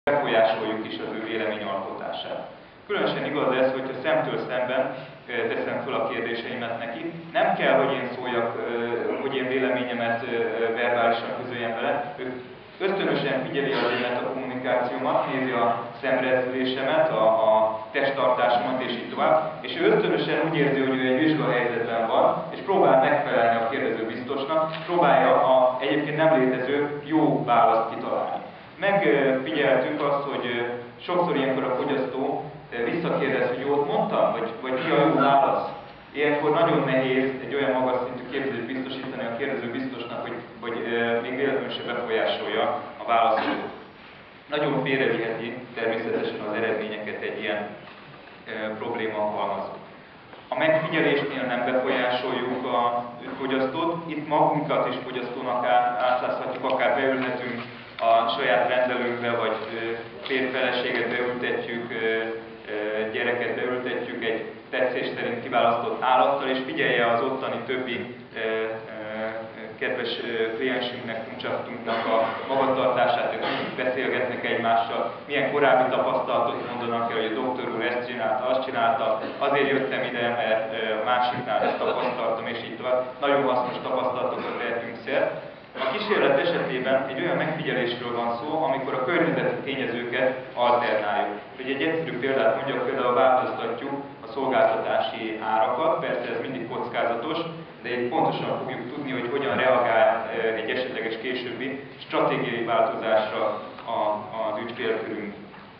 befolyásoljuk is az ő véleményalkotását. Különösen igaz ez, hogyha szemtől szemben teszem fel a kérdéseimet neki. Nem kell, hogy én szóljak, hogy én véleményemet verbálisan közöljem vele. Ő ösztönösen figyeli az élet a kommunikációmat, nézi a szemrehelyzésemet, a testtartásomat és így tovább. És ő ösztönösen úgy érzi, hogy ő egy vizsgahelyzetben van, és próbál megfelelni a kérdező biztosnak, próbálja a egyébként nem létező jó választ kitalálni. Megfigyeltük azt, hogy sokszor ilyenkor a fogyasztó visszakérdez, hogy jót mondtam, vagy mi a jó válasz. Ilyenkor nagyon nehéz egy olyan magas szintű képzést biztosítani a kérdező biztosnak, hogy még véletlenül se befolyásolja a válaszolót. Nagyon félreviheti természetesen az eredményeket egy ilyen probléma halmazó. A megfigyelésnél nem befolyásoljuk a fogyasztót, itt magunkat is fogyasztónak átláthatjuk, akár beülhetünk a saját rendelőnkbe, vagy férj-feleséget beültetjük, gyereket beültetjük egy tetszés szerint kiválasztott állattal, és figyelje az ottani többi kedves kliensünknek, kuncsaftunknak a magatartását, ők beszélgetnek egymással, milyen korábbi tapasztalatot mondanak el, hogy a doktor úr ezt csinálta, azt csinálta, azért jöttem ide, mert másiknál ezt tapasztaltam, és így tovább. Nagyon hasznos tapasztalatokat lehetünk szert. A kísérlet esetében egy olyan megfigyelésről van szó, amikor a környezeti tényezőket alternáljuk. Egy egyszerű példát mondjak, például változtatjuk a szolgáltatási árakat, persze ez mindig kockázatos, de így pontosan fogjuk tudni, hogy hogyan reagál egy esetleges későbbi stratégiai változásra az ügyfélkörünk.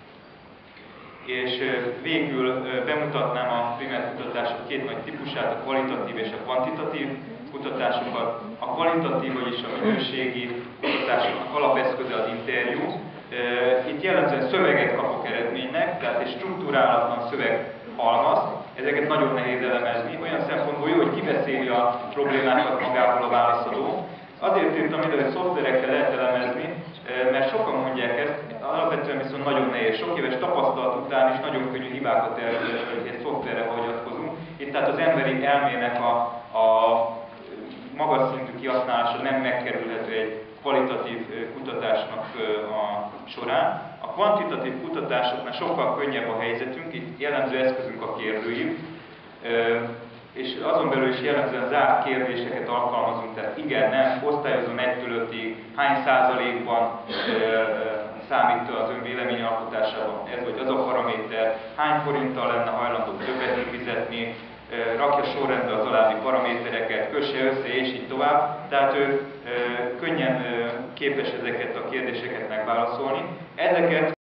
És végül bemutatnám a primer kutatások két nagy típusát, a kvalitatív és a kvantitatív kutatásokat. A kvalitatív, vagyis a minőségi kutatásoknak alapeszköze az interjú. Itt jellemzően szöveget kapok eredménynek, tehát egy struktúrálatlan szöveghalmaz. Ezeket nagyon nehéz elemezni. Olyan szempontból jó, hogy kibeszéli a problémákat magából a válaszadó. Azért írtam ide, hogy szoftverekkel lehet elemezni, mert sokan mondják ezt, alapvetően viszont nagyon nehéz. Sok éves tapasztalat után is nagyon könnyű hibákat elkövetni, hogy egy szoftverre hagyatkozunk. Itt tehát az emberi elmének a magas szintű kihasználása nem megkerülhető egy kvalitatív kutatásnak a során. A kvantitatív kutatásoknál sokkal könnyebb a helyzetünk, itt jellemző eszközünk a kérdőív, és azon belül is jellemzően zárt kérdéseket alkalmazunk, tehát igen, nem, osztályozom 1-től 5-ig, hány százalékban számít az ön véleményalkotásában ez vagy az a paraméter, hány forinttal lenne hajlandó többet fizetni, rakja sorrendbe az alábbi paramétereket, kösse össze és így tovább. Tehát ő könnyen képes ezeket a kérdéseket megválaszolni. Ezeket